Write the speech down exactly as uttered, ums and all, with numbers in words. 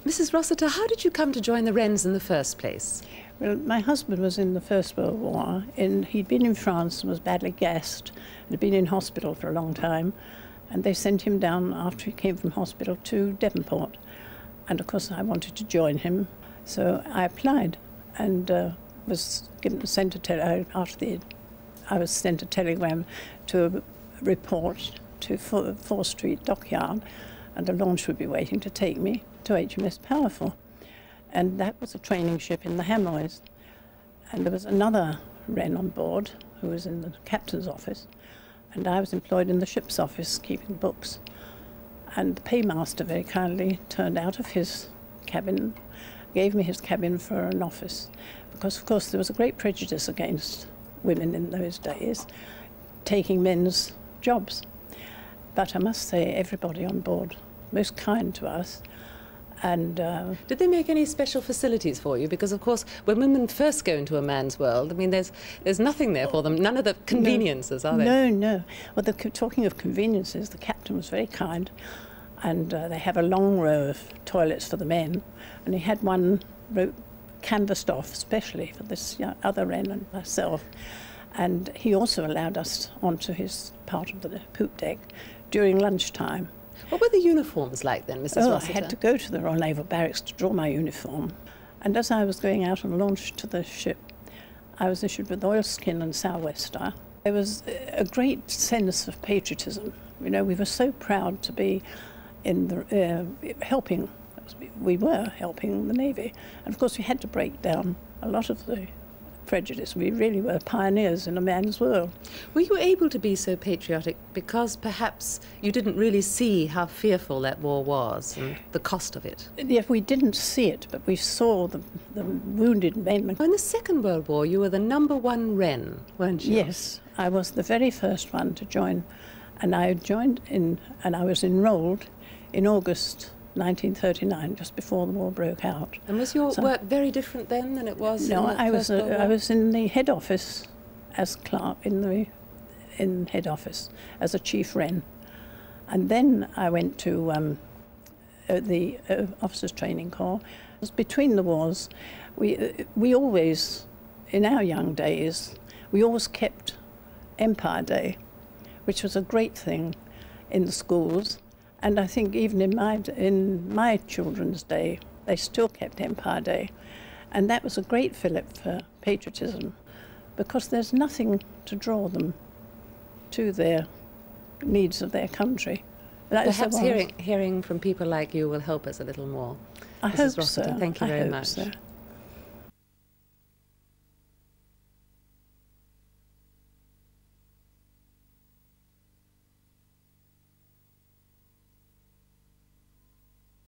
Missus Rossiter, how did you come to join the Wrens in the first place? Well, my husband was in the First World War. In, he'd been in France and was badly gassed, and had been in hospital for a long time, and they sent him down after he came from hospital to Devonport. And of course I wanted to join him, so I applied and uh, was given, sent a tele after the, I was sent a telegram to a report to Fore Street Dockyard, and a launch would be waiting to take me to H M S Powerful. And that was a training ship in the Hamois. And there was another Wren on board who was in the captain's office, and I was employed in the ship's office keeping books. And the paymaster very kindly turned out of his cabin, gave me his cabin for an office, because of course there was a great prejudice against women in those days taking men's jobs. But I must say everybody on board most kind to us. And uh, did they make any special facilities for you? Because of course when women first go into a man's world, I mean there's there's nothing there for them, none of the conveniences, no, are there? No, no. Well, the, talking of conveniences, the captain was very kind, and uh, they have a long row of toilets for the men, and he had one rope canvassed off especially for this young, other Wren and myself, and he also allowed us onto his part of the poop deck during lunchtime. What were the uniforms like then, Missus Oh, Rossiter? I had to go to the Royal Naval Barracks to draw my uniform. And as I was going out on launch to the ship, I was issued with oilskin and sou'wester. There was a great sense of patriotism. You know, we were so proud to be in the, uh, helping, we were helping the Navy. And of course we had to break down a lot of the prejudice. We really were pioneers in a man's world. Were you able to be so patriotic because perhaps you didn't really see how fearful that war was and the cost of it? Yeah, we didn't see it, but we saw the, the wounded men. In the Second World War, you were the number one Wren, weren't you? Yes, I was the very first one to join, and I joined in, and I was enrolled in August nineteen thirty-nine, just before the war broke out. And was your so, work very different then than it was? No, in the I was First World uh, War? I was in the head office as clerk in the in head office as a chief Wren, and then I went to um, uh, the uh, officers' training corps. It was between the wars. We uh, we always, in our young days, we always kept Empire Day, which was a great thing in the schools. And I think even in my, in my children's day, they still kept Empire Day. And that was a great fillip for patriotism, because there's nothing to draw them to their needs of their country. That Perhaps hearing, hearing from people like you will help us a little more. I Missus hope Rossiter, so. thank you I very hope much. So.